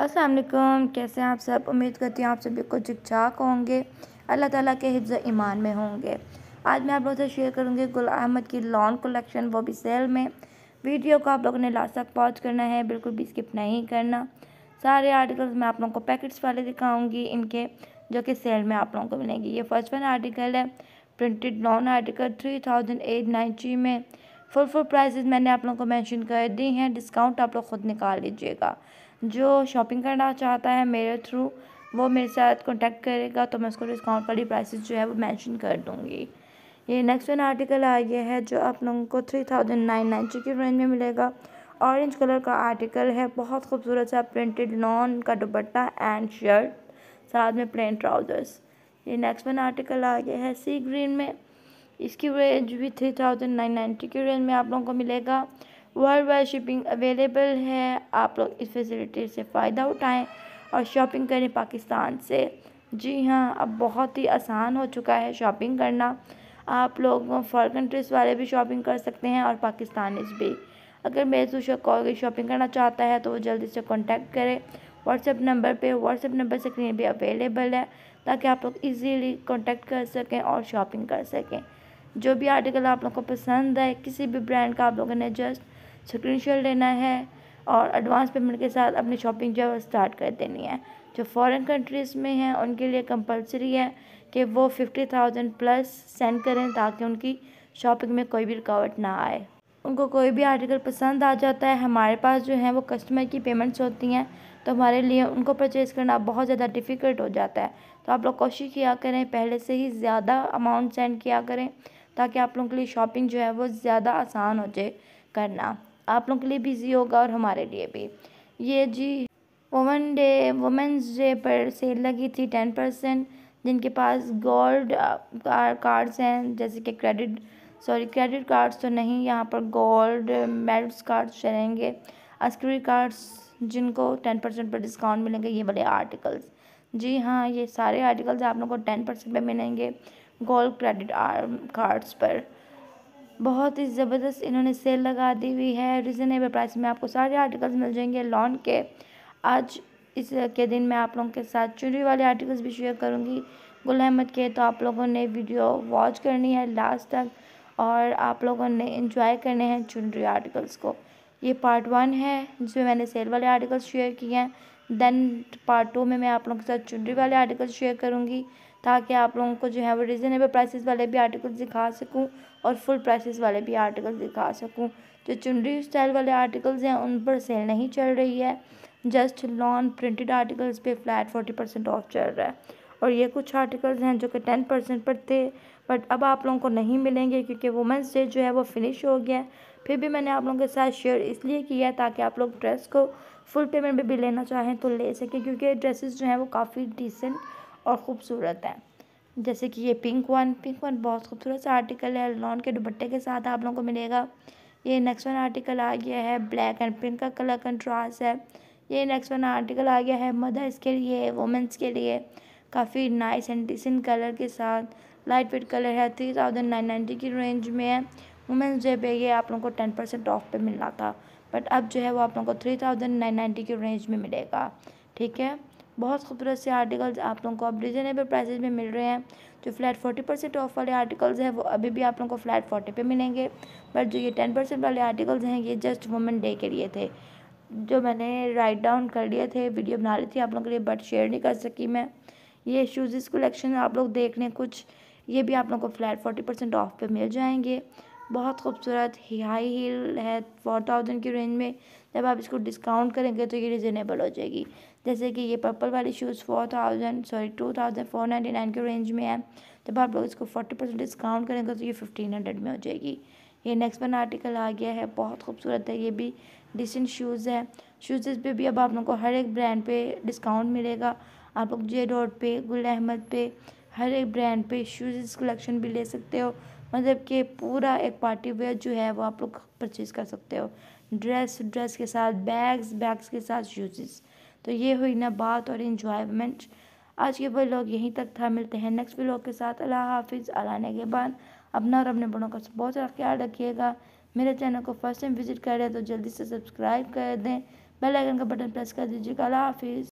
अस्सलाम वालेकुम। कैसे हैं आप सब? उम्मीद करती हूँ आप सभी को ठीक ठाक होंगे, अल्लाह ताला के हिफ्ज़ ईमान में होंगे। आज मैं आप लोगों से शेयर करूँगी गुल अहमद की लॉन कलेक्शन, वो भी सेल में। वीडियो को आप लोगों ने लास्ट तक वॉच करना है, बिल्कुल भी स्किप नहीं करना। सारे आर्टिकल्स मैं आप लोगों को पैकेट्स वाले दिखाऊँगी इनके, जो कि सेल में आप लोगों को मिलेंगी। ये फर्स्ट वन आर्टिकल है, प्रिंटेड लॉन आर्टिकल 3890 में। फुल प्राइसेस मैंने आप लोगों को मेंशन कर दी हैं। डिस्काउंट आप लोग खुद निकाल लीजिएगा। जो शॉपिंग करना चाहता है मेरे थ्रू, वो मेरे साथ कांटेक्ट करेगा तो मैं उसको डिस्काउंट वाली प्राइसेस जो है वो मेंशन कर दूँगी। ये नेक्स्ट वन आर्टिकल आ गया है जो आप लोगों को 3990 की रेंज में मिलेगा। ऑरेंज कलर का आर्टिकल है, बहुत खूबसूरत सा प्रिंटेड लॉन का दुपट्टा एंड शर्ट, साथ में प्लेन ट्राउज़र्स। ये नेक्स्ट वन आर्टिकल आ गया है सी ग्रीन में। इसकी रेंज भी 3990 की रेंज में आप लोगों को मिलेगा। वर्ल्ड वाइड शिपिंग अवेलेबल है। आप लोग इस फैसिलिटी से फ़ायदा उठाएं और शॉपिंग करें पाकिस्तान से। जी हाँ, अब बहुत ही आसान हो चुका है शॉपिंग करना। आप लोग फॉरेन कंट्रीज़ वाले भी शॉपिंग कर सकते हैं और पाकिस्तानीज़ भी। अगर मेरे से कोई शॉपिंग करना चाहता है तो वो जल्दी से कॉन्टैक्ट करें व्हाट्सएप नंबर पे। व्हाट्सएप नंबर स्क्रीन पे अवेलेबल है ताकि आप लोग इजीली कॉन्टैक्ट कर सकें और शॉपिंग कर सकें। जो भी आर्टिकल आप लोगों को पसंद है, किसी भी ब्रांड का, आप लोगों ने जस्ट स्क्रीनशॉट लेना है और एडवांस पेमेंट के साथ अपनी शॉपिंग जो है वो स्टार्ट कर देनी है। जो फॉरेन कंट्रीज़ में हैं उनके लिए कंपलसरी है कि वो 50,000 प्लस सेंड करें ताकि उनकी शॉपिंग में कोई भी रुकावट ना आए। उनको कोई भी आर्टिकल पसंद आ जाता है, हमारे पास जो है वो कस्टमर की पेमेंट्स होती हैं, तो हमारे लिए उनको परचेज़ करना बहुत ज़्यादा डिफ़िकल्ट हो जाता है। तो आप लोग कोशिश किया करें पहले से ही ज़्यादा अमाउंट सेंड किया करें ताकि आप लोगों के लिए शॉपिंग जो है वो ज़्यादा आसान हो जाए करना। आप लोगों के लिए भी ईजी होगा और हमारे लिए भी। ये जी वुमेंस डे पर सेल लगी थी 10%। जिनके पास गोल्ड कार्ड्स हैं, जैसे कि क्रेडिट कार्ड्स तो नहीं, यहाँ पर गोल्ड मेरिट्स कार्ड्स चलेंगे। अस्करी कार्ड्स जिनको 10% पर डिस्काउंट मिलेंगे, ये वाले आर्टिकल्स। जी हाँ, ये सारे आर्टिकल्स आप लोगों को 10% पे मिलेंगे गोल्ड क्रेडिट कार्ड्स पर। बहुत ही ज़बरदस्त इन्होंने सेल लगा दी हुई है। रिजनेबल प्राइस में आपको सारे आर्टिकल्स मिल जाएंगे लॉन के। आज इस के दिन मैं आप लोगों के साथ चुनरी वाले आर्टिकल्स भी शेयर करूंगी गुल अहमद के, तो आप लोगों ने वीडियो वॉच करनी है लास्ट तक और आप लोगों ने एंजॉय करने हैं चुनरी आर्टिकल्स को। ये पार्ट 1 है जिसमें मैंने सेल वाले आर्टिकल्स शेयर किए हैं। देन पार्ट 2 में मैं आप लोगों के साथ चुनरी वाले आर्टिकल्स शेयर करूँगी ताकि आप लोगों को जो है वो रिजनेबल प्राइसेस वाले भी आर्टिकल्स दिखा सकूं और फुल प्राइसेस वाले भी आर्टिकल्स दिखा सकूं। जो चुनरी स्टाइल वाले आर्टिकल्स हैं उन पर सेल नहीं चल रही है, जस्ट लॉन प्रिंटेड आर्टिकल्स पे फ्लैट 40% ऑफ चल रहा है। और ये कुछ आर्टिकल्स हैं जो कि 10% पर थे, बट अब आप लोगों को नहीं मिलेंगे क्योंकि वुमेंस डे जो है वो फिनिश हो गया है। फिर भी मैंने आप लोगों के साथ शेयर इसलिए किया ताकि आप लोग ड्रेस को फुल पेमेंट में भी लेना चाहें तो ले सकें, क्योंकि ड्रेसेस जो हैं वो काफ़ी डिसेंट और ख़ूबसूरत हैं। जैसे कि ये पिंक वन बहुत खूबसूरत सा आर्टिकल है, लॉन के दुपट्टे के साथ आप लोगों को मिलेगा। ये नेक्स्ट वन आर्टिकल आ गया है, ब्लैक एंड पिंक का कलर कंट्रास्ट है। ये नेक्स्ट वन आर्टिकल आ गया है मदर्स के लिए, वुमेंस के लिए, काफ़ी नाइस एंड डिसेंट कलर के साथ। लाइट वेट कलर है, 3990 की रेंज में है। वुमेंस डे पे ये आप लोगों को 10% ऑफ पे मिलना था, बट अब जो है वो आप लोगों को 3990 की रेंज में मिलेगा। ठीक है, बहुत खूबसूरत से आर्टिकल्स आप लोगों को अब रिजनेबल प्राइसेस में मिल रहे हैं। जो फ्लैट 40% ऑफ वाले आर्टिकल्स हैं वो अभी भी आप लोगों को फ्लैट 40 पे मिलेंगे, बट जो ये 10% वाले आर्टिकल्स हैं ये जस्ट वुमेन डे के लिए थे, जो मैंने राइट डाउन कर लिए थे, वीडियो बना रही थी आप लोगों के लिए बट शेयर नहीं कर सकी मैं। ये शूज़ कलेक्शन आप लोग देख लें कुछ, ये भी आप लोगों को फ्लैट 40% ऑफ पे मिल जाएंगे। बहुत खूबसूरत हाई हील है 4000 की रेंज में। जब आप इसको डिस्काउंट करेंगे तो ये रिजनेबल हो जाएगी। जैसे कि ये पर्पल वाली शूज़ 2499 की रेंज में है, जब आप लोग इसको 40% डिस्काउंट करेंगे तो ये 1500 में हो जाएगी। ये नेक्स्ट वन आर्टिकल आ गया है, बहुत खूबसूरत है, ये भी डिसेंट शूज़ है। शूज़ पे भी अब आप लोगों को हर एक ब्रांड पे डिस्काउंट मिलेगा। आप लोग JDot पे, गुल अहमद पे, हर एक ब्रांड पे शूज़ कलेक्शन भी ले सकते हो। मतलब कि पूरा एक पार्टी वेयर जो है वो आप लोग परचेज़ कर सकते हो। ड्रेस के साथ बैग्स के साथ शूज़। तो ये हुई ना बात और इन्जॉयमेंट। आज के व्लॉग यहीं तक था, मिलते हैं नेक्स्ट व्लॉग के साथ। अल्लाह हाफिज़। आने के बाद अपना और अपने बड़ों का बहुत सारा ख्याल रखिएगा। मेरे चैनल को फर्स्ट टाइम विज़िट कर रहे हैं तो जल्दी से सब्सक्राइब कर दें, बेल आइकन का बटन प्रेस कर दीजिएगा। अल्लाह हाफिज़।